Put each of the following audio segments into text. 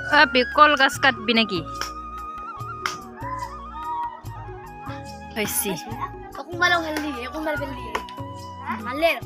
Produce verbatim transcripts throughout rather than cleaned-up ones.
Abi kol gaskat binagi. I see. Aku malah hali, aku malah beli. Maler.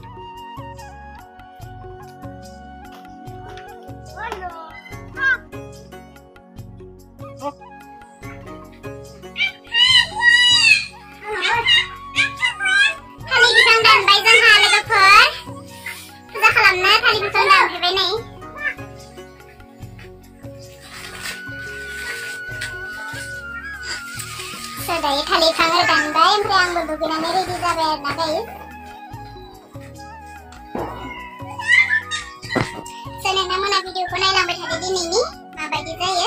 Dari thali sangar gandai, emre ang berbukina meri di jaber na guys. So nang mana video ko na ilang berhati din ini, mabay di ya.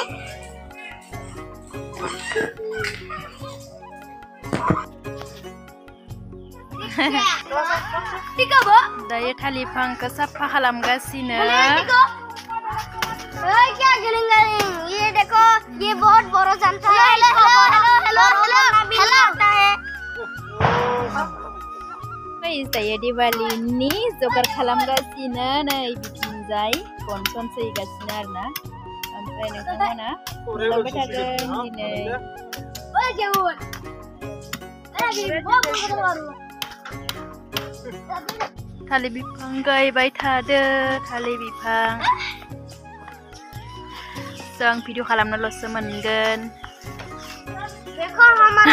Tiga bo. Daya thali phang ka sapha khalamgasino. ओए क्या गिलिंग ये देखो ये बहुत बड़ा जनता है hello hello hello hello hello आता है Guys, daya Diwali ini jogar khalamgasino nei bikinjai konson seigasino arna. Omprai nontonmona नुलांबाय थादों दिनै. ओए जेबो ए बिबो बुंगोन थालिर बिफां गायबाय थादों थालिर बिफां. Sang video खालामनोल'सो मोनगोन. देखो हमारा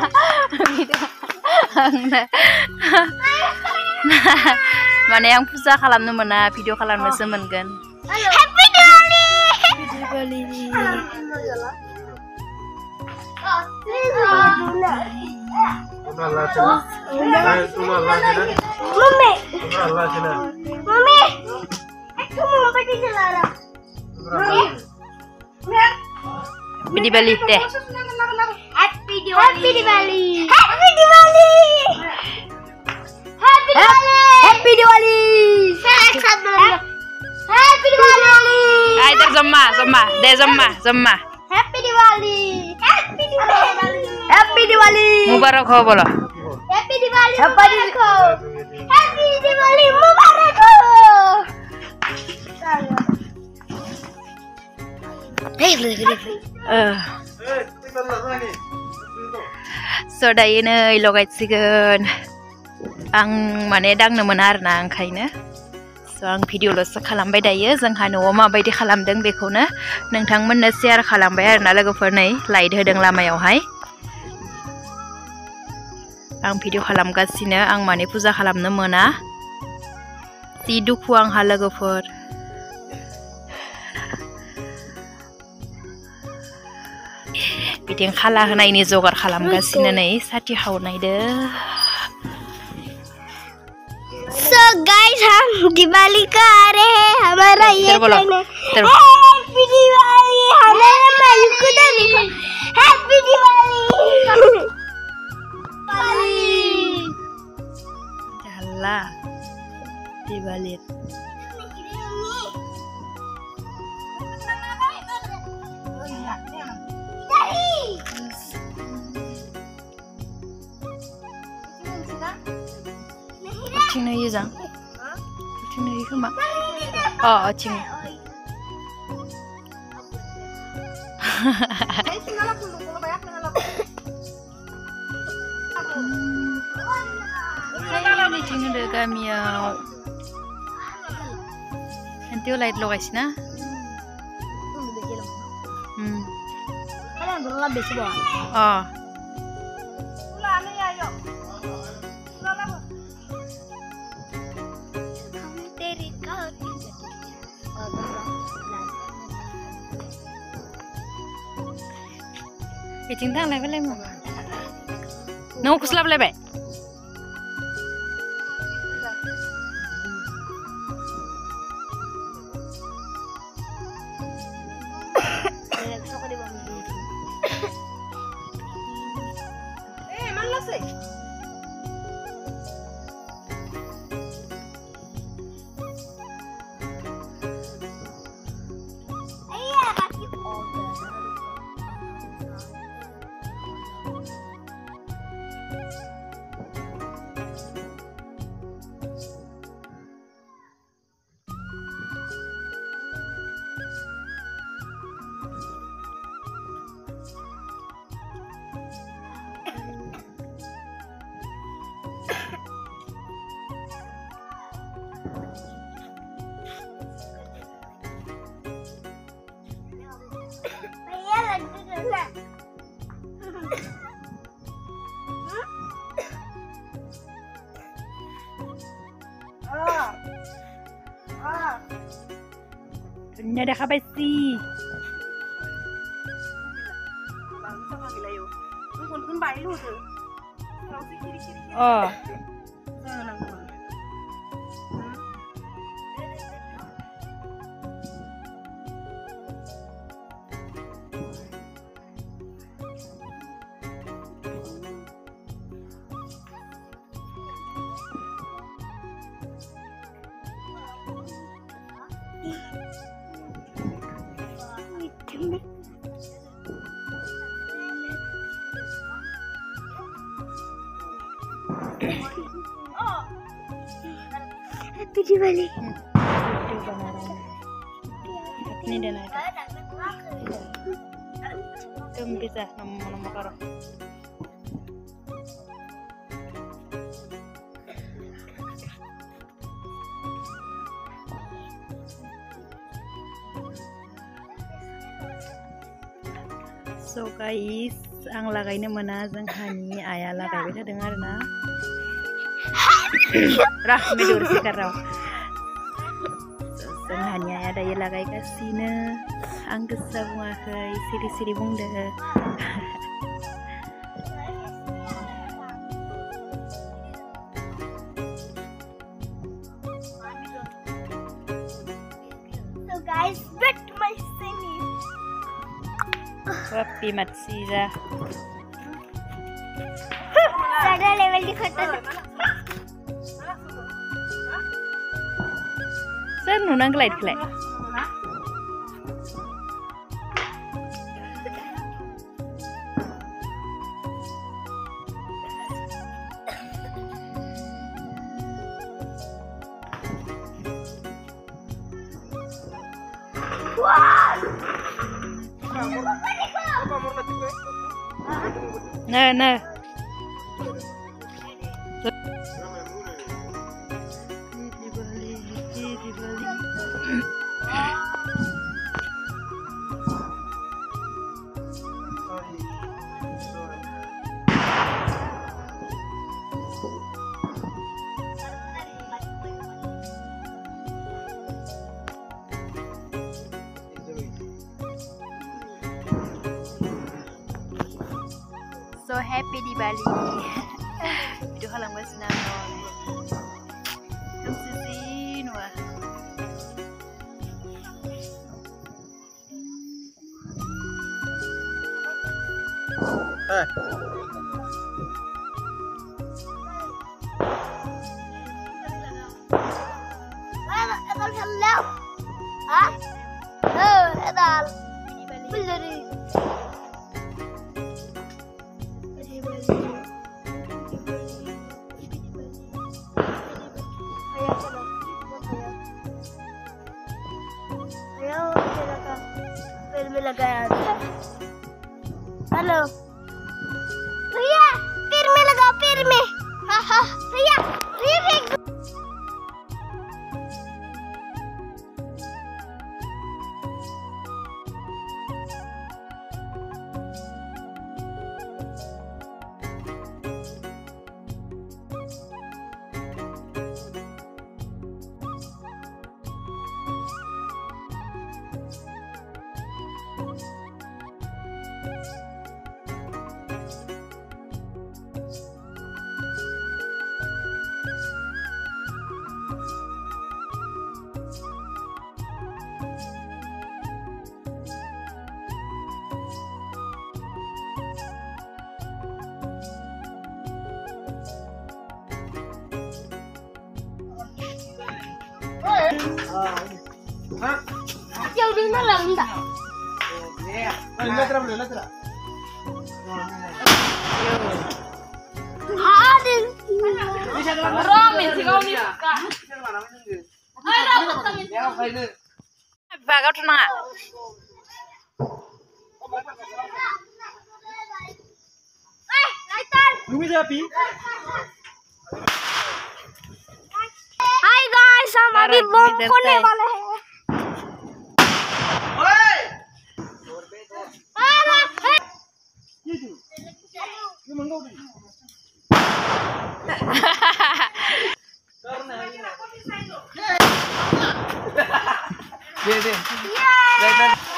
माने आं फुजा खालामनो मोना भिडिअ खालामनोसो मोनगोन. Happy Diwali Diwali mummy mummy एक मोमबत्ती जला रहा. Happy Diwali deh. Happy Diwali. Happy Diwali. Happy Diwali. Happy Diwali. Happy Diwali. Happy Diwali. Ay, der zomma, zomma, der zomma, zomma. Happy Diwali. Happy Diwali. Happy Diwali. Mubarak ho bolo. Happy Diwali. Mubarak ho. Happy Diwali Mubarak ho. Hey, Uh. So dayo नै लगायसिगोन. आं माने दांनो मोना आरोना ओंखायनो. So आं भिडिअल'सो खालामबाय दायो. जोंहा न'आव माबायदि खालामदों बेखौनो नोंथांमोननो शेयार खालामबाय आरोना लोगोफोर. नै लाइट होदों लामायावहाय. आं भिडिअ खालामगासिनो. आं माने फुजा खालामनो मोना. जि दुखु आंहा लोगोफोर. बिदिं खाला होनायनि जगार खालामगासिनो नै साथि खावनायदो. So guys हम दिवाली का आ रहे हैं हमारा ये बोलो हैप्पी दिवाली हमारे मालिक को देखो हैप्पी दिवाली जाला Diwali Cing na yuzang. Cing na yuzang mak. Oh, cing. Ini cing ada gamiau. Nanti light lo guys na. Hmm. Kalian berlama besi bawah. Oh. Cái chính thằng này vẫn lên mà nó cũng slap lại vậy. Eh, mana sih? Nya ada kabar sih. Oh. Happy Diwali. Ini dan ada. Tum bisa nomor-nomor karo. So guys, ang lagay na mana jang hani aya lagay bisa dengar na. Rah medur sikar raw. So hani aya da lagay kasina. Ang gesa bunga kay siri-siri bungda. So guys, bet my sini. Wapi matsira. Sada level di kota. Sir nunang glide klek. Nah, nah. So happy di Bali. Itu halang bas nanon. Tum sisi nua. Eh. Ada ada salam. Ah? Oh, ada. Beli. Halo. Ria, firme लगाओ firme. हाँ हाँ, Ria, Ria. Jauh di mana enggak? Letra boleh letra. Hadir. Romi si kau ni suka. Hai rapat kami. Bagau tu nak. Eh, lighter. Lumi siapa? Hi guys, हम अभी बम फोड़ने वाले हैं। दे दे